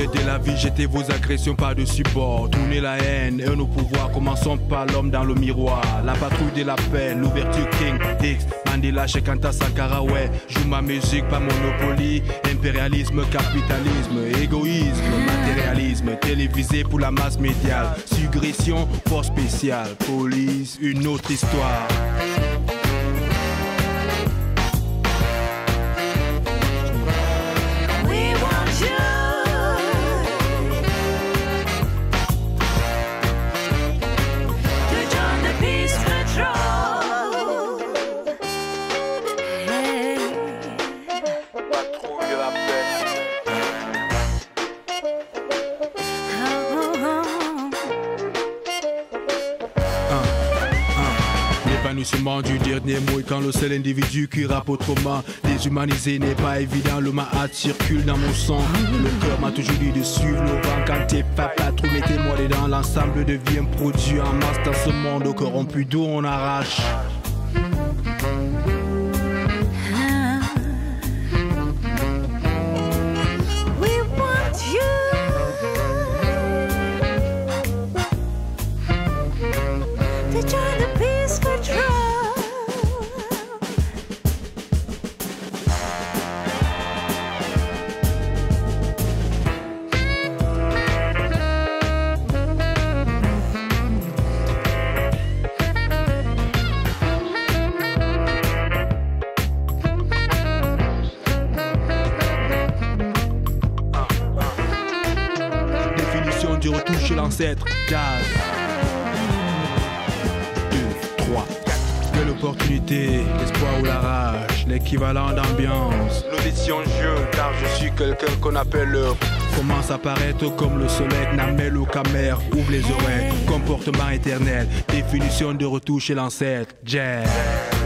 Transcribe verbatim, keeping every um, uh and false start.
Aider la vie, jeter vos agressions par de support. Tourner la haine et nos pouvoirs. Commençons par l'homme dans le miroir. La patrouille de la paix, l'ouverture King X Mandela, Shekanta, Sankara, ouais. Joue ma musique, pas Monopoly. Impérialisme, capitalisme, égoïsme, matérialisme. Télévisé pour la masse médiale. Suggestion, force spéciale. Police, une autre histoire. L'épanouissement du dernier mot et quand le seul individu qui rappe autrement. Déshumanisé n'est pas évident, le mahat circule dans mon sang. Le cœur m'a toujours dit de suivre le vent. Quand t'es pas patrouille, mettez-moi dedans. L'ensemble devient produit en masse dans ce monde corrompu d'où on arrache. De retour chez l'ancêtre, jazz. deux, trois, quatre. Quelle opportunité, l'espoir ou la rage, l'équivalent d'ambiance. L'audition jeu, car je suis quelqu'un qu'on appelle l'heure. Commence à paraître comme le soleil, Namel ou Camer, ouvre les oreilles. Comportement éternel, définition de retour chez l'ancêtre, jazz.